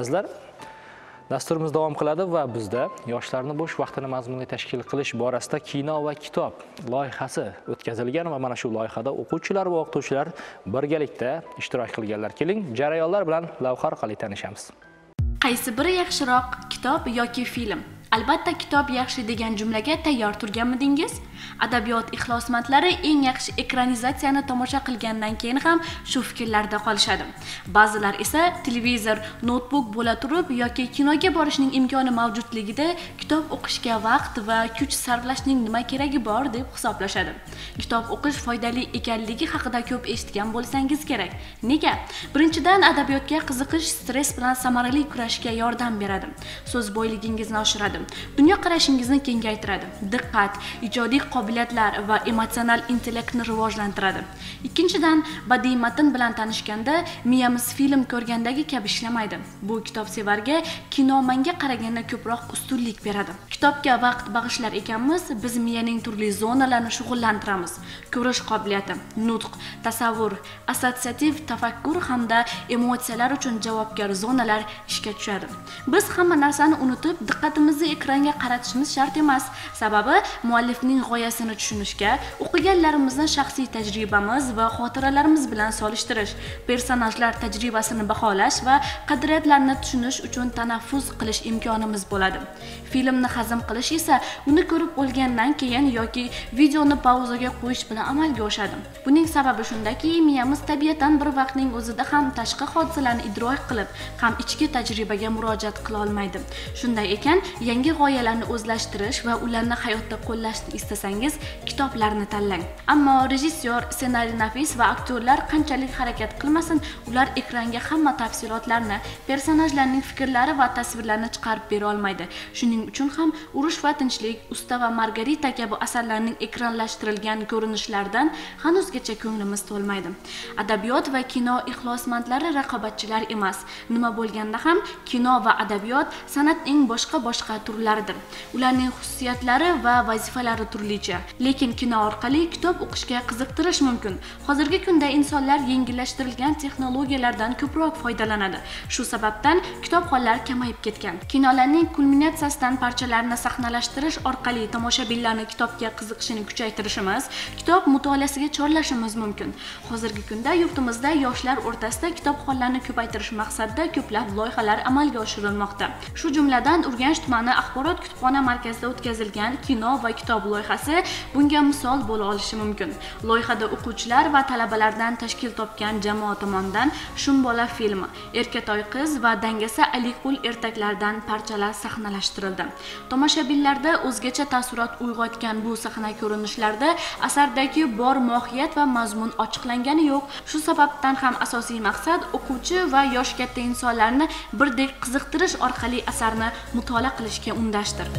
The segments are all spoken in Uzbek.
azizlar. Dasturimiz davom qiladi va bizda yoshlarni bo'sh vaqtini mazmunli tashkil qilish borasida kino va kitob loyihasi o'tkazilgan va mana shu loyihada o'quvchilar va o'qituvchilar birgalikda ishtirok qilganlar. Keling, jarayonlar bilan lavha orqali tanishamiz. Qaysi biri yaxshiroq, kitob yoki film? Albatta kitob yaxshi degan jumlaga tayyor turganmidingiz? Adabiyot ixlosmandlari eng yaxshi ekranizatsiyani tomosha qilgandan keyin ham shu fikrlarda qolishadi. Ba'zilar esa televizor, notebook bo'la turib yoki kinoga borishning imkoni mavjudligida kitob o'qishga vaqt va kuch sarflashning nima keragi bor deb hisoblashadi. Kitob o'qish foydali ekanligi haqida ko'p eshitgan bo'lsangiz kerak. Nega? Birinchidan, adabiyotga qiziqish stress bilan samarali kurashishga yordam beradi. So'z boyligingizni oshiradi. Dunyo qarashingizni kengaytiradi. Diqqat, ijodiy qobiliyatlar va emotsional intellektni rivojlantiradi. Ikkinchidan, badiiy matn bilan tanishganda miyamiz film ko'rgandagi kabi ishlamaydi. Bu kitobsevarga kinomanga qaraganda ko'proq ustunlik beradi. Kitobga vaqt bag'ishlar ekanmiz, biz miyaning turli zonalarini shug'ullantiramiz. Ko'rish qobiliyati, nutq, tasavvur, assotsiativ tafakkur hamda emotsiyalar uchun javobgar zonalar ishga tushadi. Biz hamma narsani unutib, diqqatimizni ekranga qaratishimiz shart emas. Sababi muallifning g'oyasini tushunishga, o'qiganlarimizni shaxsiy tajribamiz va xotiralarimiz bilan solishtirish, personajlar tajribasini baholash va qadriyatlarni tushunish uchun tanaffus qilish imkonimiz bo'ladi. Filmni hazm qilish esa uni ko'rib bo'lgandan keyin yoki videoni pauzaga qo'yish bilan amalga oshadi. Buning sababi shundaki, miyamiz tabiatan bir vaqtning o'zida ham tashqi hodisalarni idrok qilib, ham ichki tajribaga murojaat qila olmaydi. Shunday ekan, yangi g'oyalarni o'zlashtirish va ularni hayotda qo'llashni istasangiz, kitoblarni tanlang. Ammo rejissyor, ssenariy nafis va aktyorlar qanchalik harakat qilmasin, ular ekranga hamma tafsilotlarni, personajlarning fikrlari va tasvirlarini chiqarib bera olmaydi. Shuning uchun ham Urush va tinchlik, Usta va Margarita kabi asarlarning ekranlashtirilgan ko'rinishlardan hanuzgacha ko'nglimiz to'lmaydi. Adabiyot va kino ixlosmandlari raqobatchilar emas. Nima bo'lganda ham kino va adabiyot san'atning boshqa turlaridir. Ularning xususiyatlari va vazifalari turlicha. Lekin kino orqali kitob o'qishga qiziqtirish mumkin. Hozirgi kunda insonlar yengillashtirilgan texnologiyalardan ko'proq foydalanadi. Shu sababdan kitobxonlar kamayib ketgan. Kinolarning kulminatsiyasidan parchalarni sahnalashtirish orqali tomoshabinlarni kitobga qiziqishini kuchaytirishimiz, kitob mutolaasiga chorlashimiz mumkin. Hozirgi kunda yurtimizda yoshlar o'rtasida kitobxonlarni ko'paytirish maqsadida ko'plab loyihalar amalga oshirilmoqda. Shu jumladan Urganch tumani axborot kutubxona markazida o'tkazilgan kino va kitob loyihasi bunga misol bo'la olishi mumkin. Loyihada o'quvchilar va talabalardan tashkil topgan jamoa tomonidan Shumbola filmi, Erkatoy qiz va Dangasa Aliqul ertaklardan parchalar sahnalashtirildi. Tomoshabinlarda o'zgacha taassurot uyg'otgan bu sahna ko'rinishlarda asardagi bor mohiyat va mazmun ochiqlangani yo'q. Shu sababdan ham asosiy maqsad o'quvchi va yosh katta insonlarni birdek qiziqtirish orqali asarni mutolaa qilishga undashdir.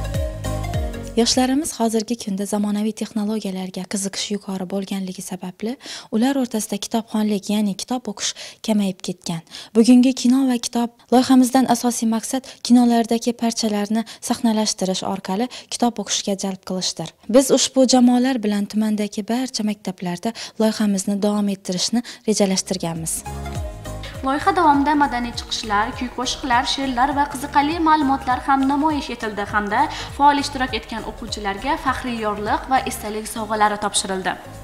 Yoshlarimiz hozirgi kunda zamonaviy texnologiyalarga qiziqish yuqori bo'lganligi sababli ular o'rtasida kitobxonlik, ya'ni kitob o'qish kamayib ketgan. Bugungi kino va kitob loyihamizdan asosiy maqsad kinolardagi parchalarni sahnalashtirish orqali kitob o'qishga jalb qilishdir. Biz ushbu jamoalar bilan tumandagi barcha maktablarda loyihamizni davom ettirishni rejalashtirganmiz. Loyiha davomida madaniy chiqishlar, kuy-qo'shiqlar, she'rlar va qiziqarli ma'lumotlar ham namoyish etildi hamda faol ishtirok etgan o'quvchilarga faxriy yorliq va esdalik sovg'alari topshirildi.